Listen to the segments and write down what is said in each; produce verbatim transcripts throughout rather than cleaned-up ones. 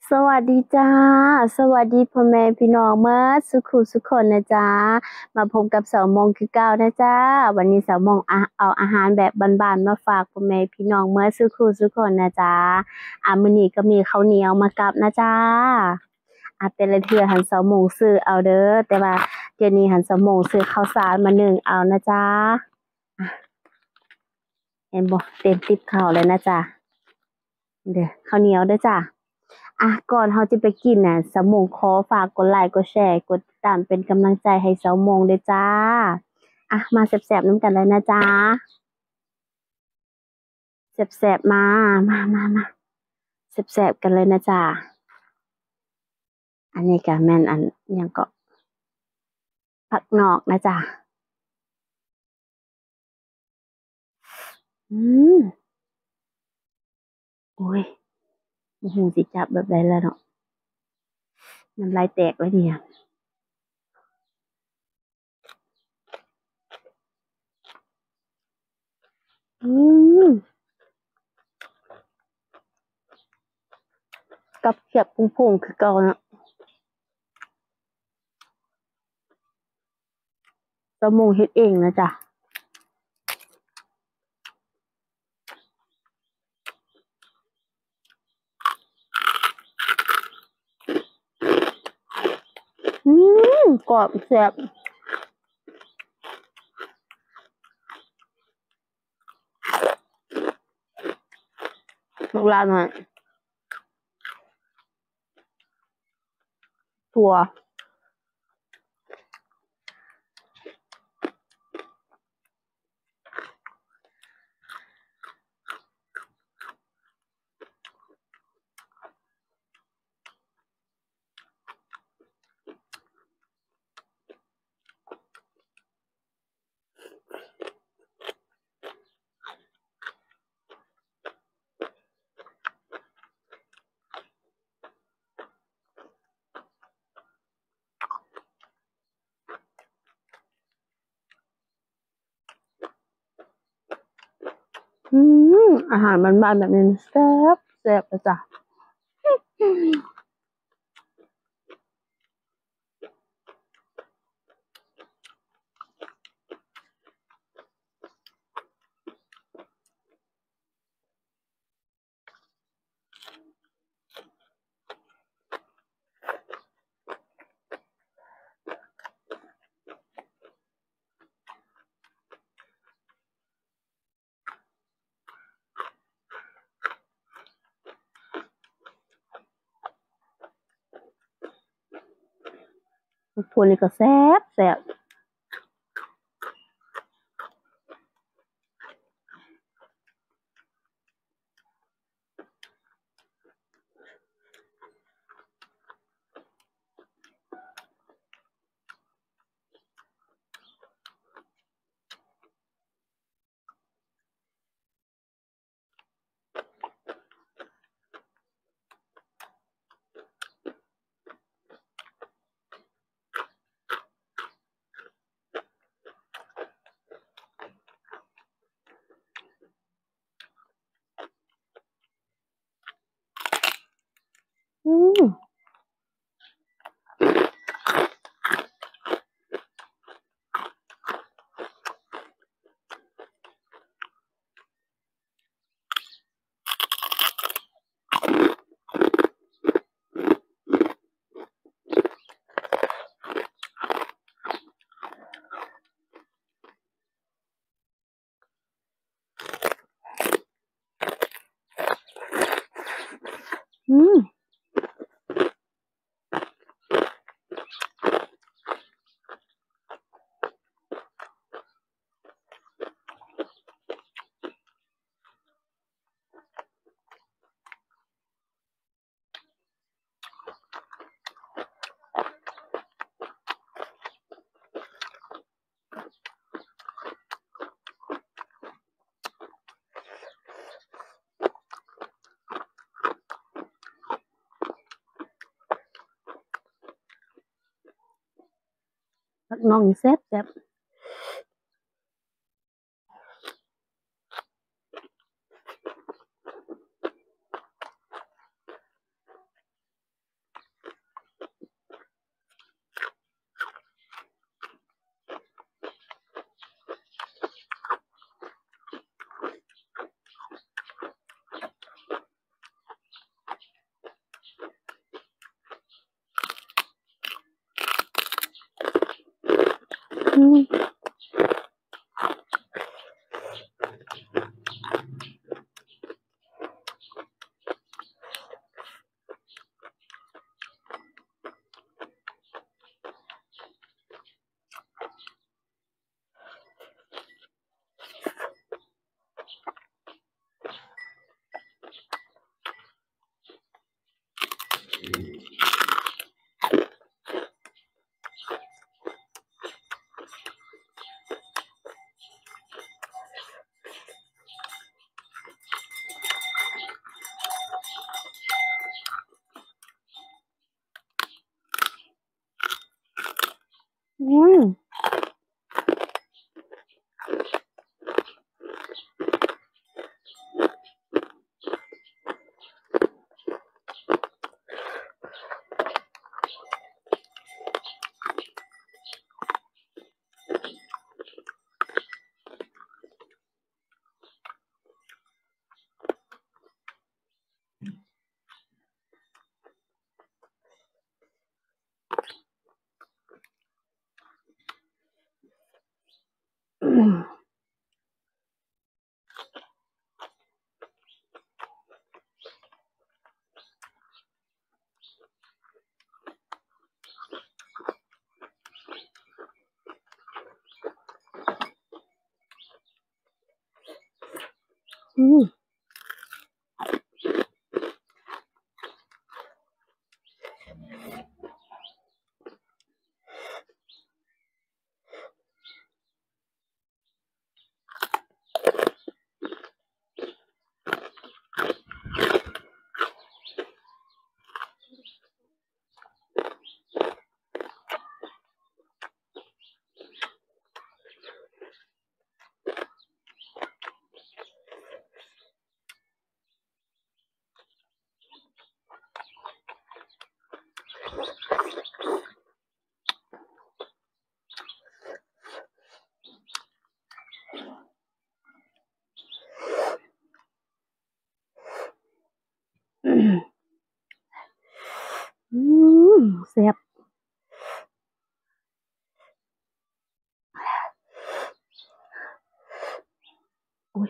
สวัสดีจ้าสวัสดีพ่อแม่พี่น้องเมื่อสุขุสุขคนนะจ๊ะมาพบกับสาวมงคือเก่านะจ๊ะวันนี้สาวมงอะเอาอาหารแบบบ้านๆมาฝากพ่อแม่พี่น้องเมื่อสุขุสุขคนนะจ๊ะอ่ะมื้อนี้ก็มีข้าวเหนียวมากับนะจ๊ะอ่ะแต่ละเทื่อหันสาวมงซื้อเอาเด้อแต่ว่าเดี๋ยวนี้หันสาวมงซื้อข้าวสารมานึ่งเอานะจ๊ะอ่ะเห็นบ่เต็มติ๊บข้าวเลยนะจ๊ะเด้อข้าวเหนียวเด้อจ้ะ อ่ะก่อนเราจะไปกินน่ะสาวหมงขอฝากกดไลค์กดแชร์กดติดตามเป็นกำลังใจให้สาวหมงด้วยจ้าอ่ะมาแซ่บๆน้ำกันเลยนะจ้าแซ่บๆมามามามาแซ่บๆกันเลยนะจ้าอันนี้ก็แม่นอันอิหยังก็ผักนอกนะจ้าอืมโอ้ยบ่ฮู้สิจับแบบใดแล้วเนาะน้ำลายแตกแล้วเนี่ยอืมกับเขียบพุงๆคือเก่าเนาะสาวหมงเฮ็ดเองนะจ้ะอืมกรอบแซ่บลูกหลานหน่อยถั่ว อืมอาหารบ้านๆแบบนี้แซ่บแซ่บเลยจ้ะพวกนี้ก็แซ่บแซ่บอืมอืมผักน่องแซ่บแซ่บอืมอืมอืมอืมอืมอืมแซ่บโอ้ย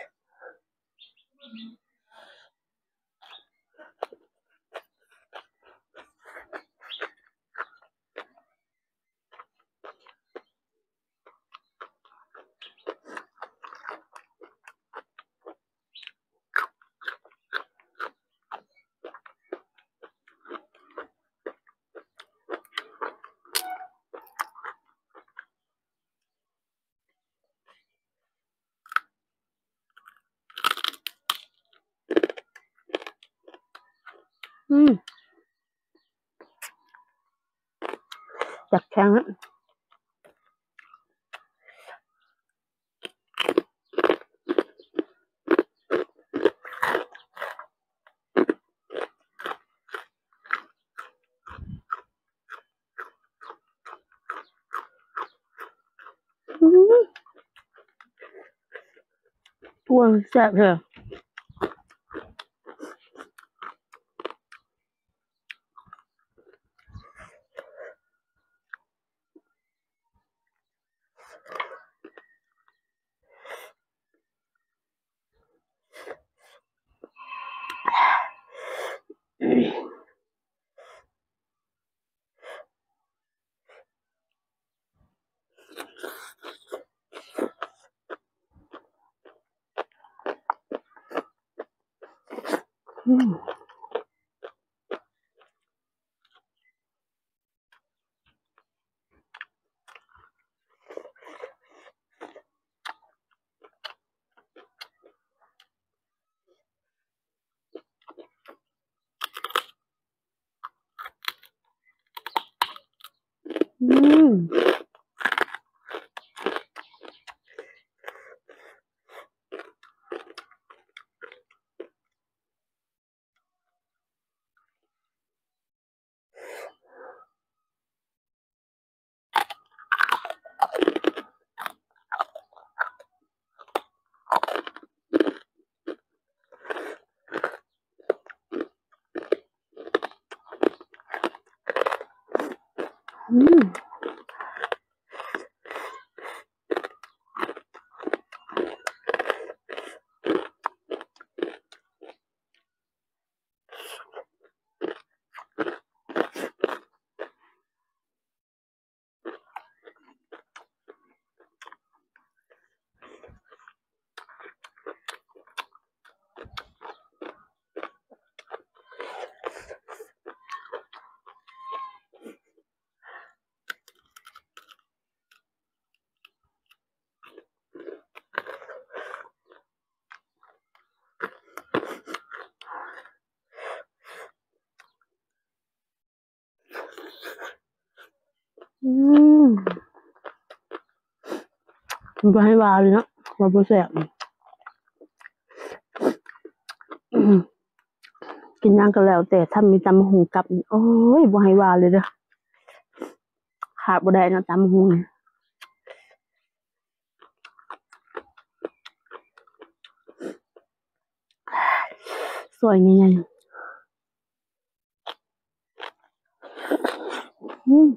อืมจัดแข็งอะอืมทั่วแซ่บเลยอืมอืมอืมอืมมันก็ให้วาเลยเนาะว่าบ่แซ่บอืมกินหยังก็แล้วแต่ถ้ามีตำบักหุ่งกับนี่โอ้ยบ่ให้ว่าเลยเด้อขาดบ่ได้เนาะตำบักหุ่งนี่ซอยใหญ่ๆอืม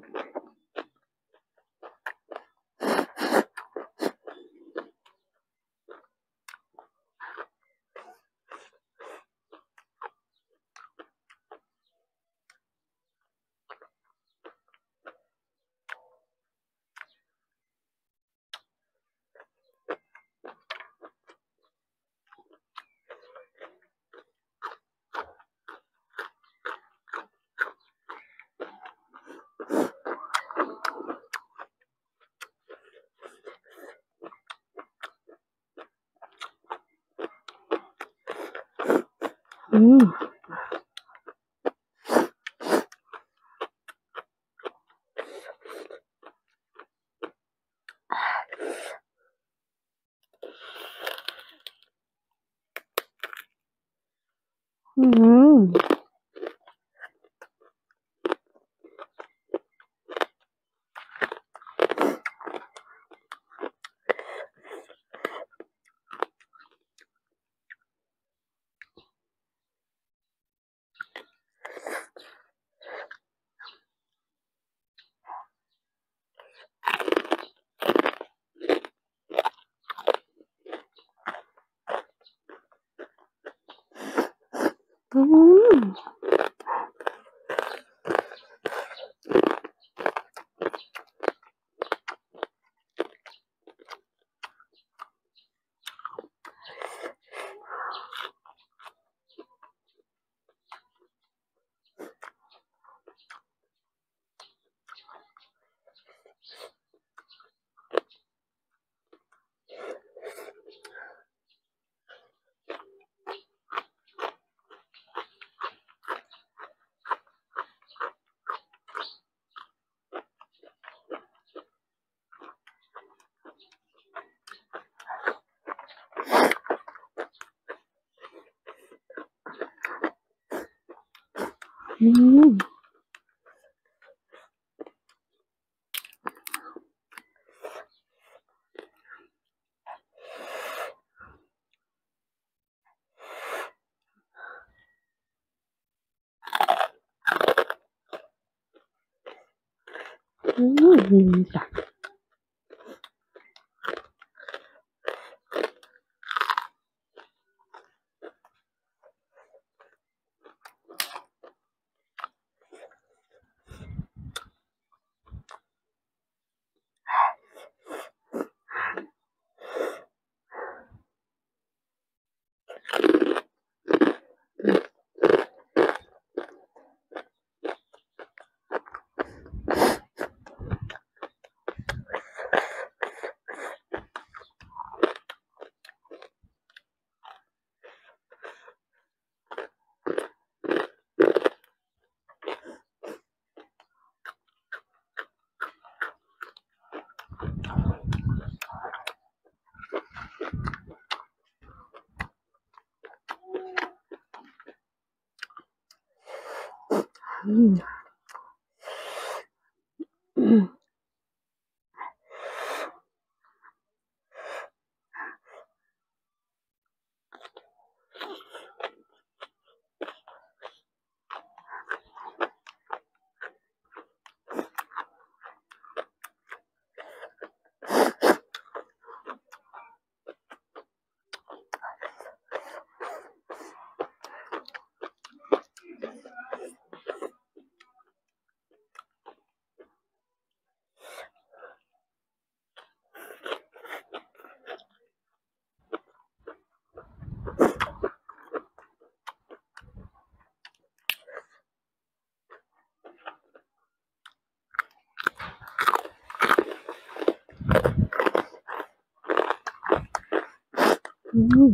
อืมอืมอืมอืมอืมจ้ะอืมอืมอืม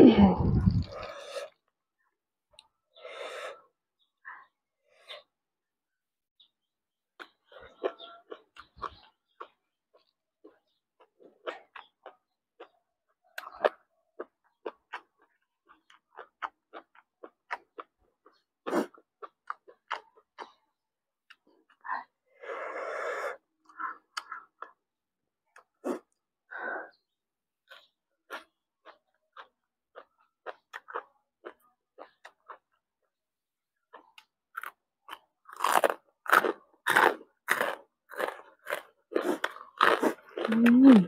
อืม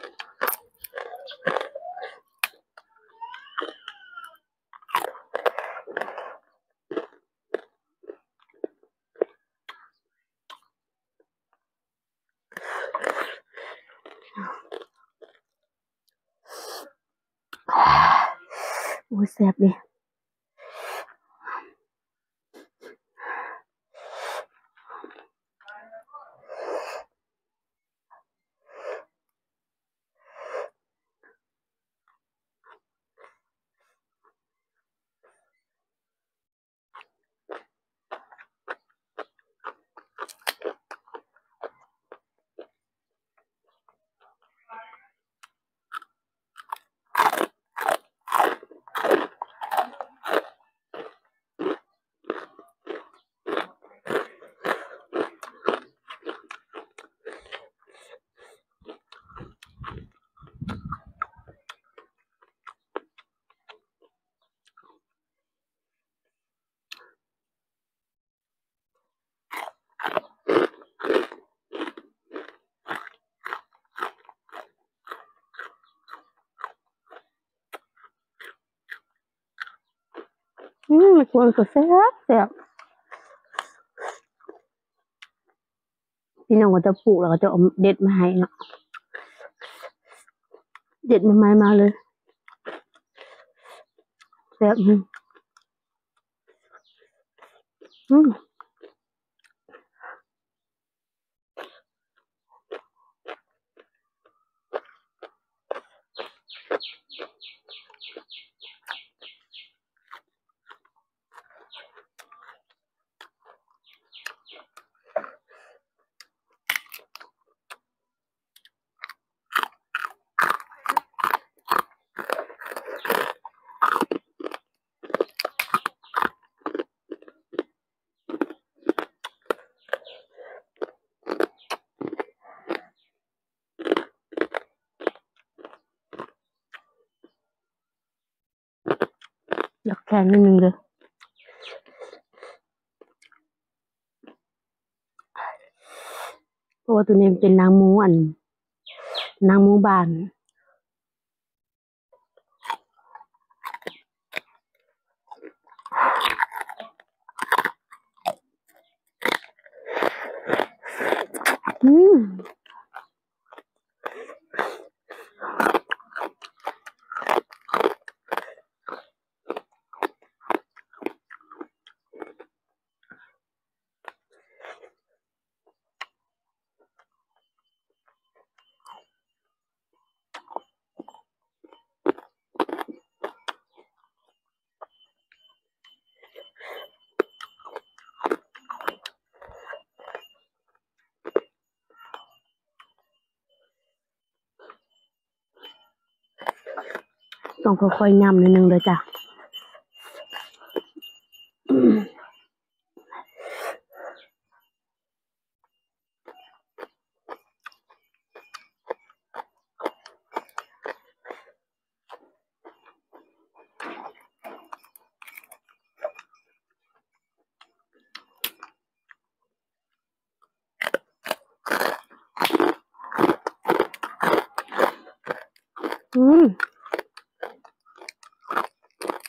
โอ้ยแซ่บดิอืมมันควรก็แซ่บแซ่บพี่น้องก็จะปลูกแล้วก็จะเอาเด็ดมาให้เนาะเด็ดมาไม้มาเลยแซ่บอืมอืมอยากแทนนิดนึงเลยเพราะว่าตัวนี้มันเป็นนางหมูอันนางหมูบานอืมต้องค่อยๆยำนิดนึงเลยจ้ะอืม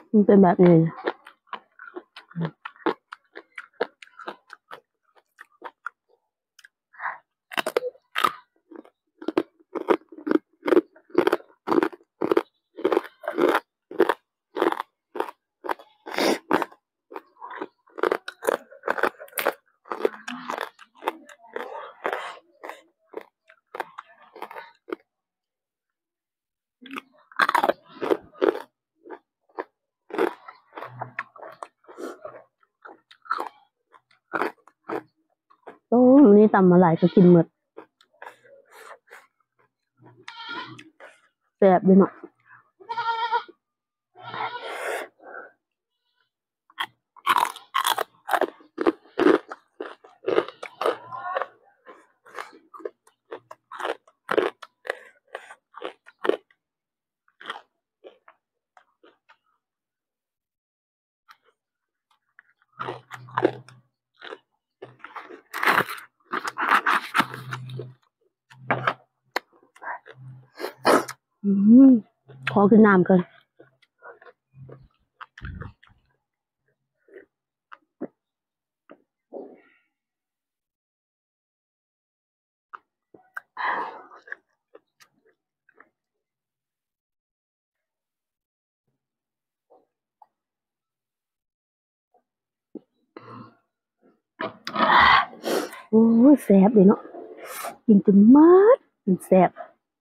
มันเป็นแบบนี้โอ้มันนี่ตำมาหลายก็กินหมดแซ่บเลยเนาะอืมขอกินน้ำก่อนโอ้ยแซ่บเลยเนาะกินจนหมดกินแซ่บ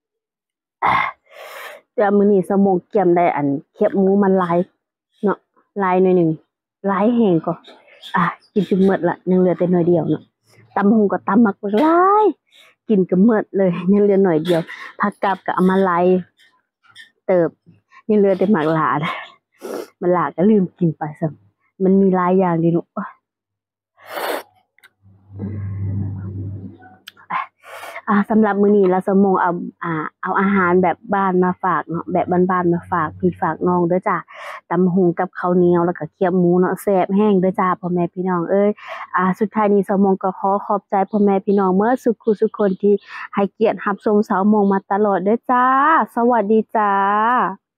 แต่มื้อนี้สมองเกียมได้อันเขียบหมูมันหลายเนาะหลายหน่อยหนึ่งหลายแห้งก็อ่ะกินจนหมดละยังเหลือแต่หน่อยเดียวเนาะตำหุงก็ตำมักหลายกินก็หมดเลยยังเหลือหน่อยเดียวผักกาดก็เอามาหลายเติบยังเหลือแต่หมากหลาดหมากหลาก็ลืมกินไปซะมันมีหลายอย่างดีเนาะอ่าสำหรับมื้อนี้เราสมองเอาอ่าเอาอาหารแบบบ้านมาฝากเนาะแบบบ้านๆมาฝากพี่ฝากน้องเด้อจ้าตำหุงกับข้าวเหนียวแล้วก็เคี่ยวหมูเนาะแซ่บแห้งเด้อจ้าพ่อแม่พี่น้องเอ้ยอ่าสุดท้ายนี้สมองก็ขอขอบใจพ่อแม่พี่น้องเมื่อสุขุสุขคนที่ให้เกียรติรับชมสาวมงมาตลอดเด้อจ้าสวัสดีจ้า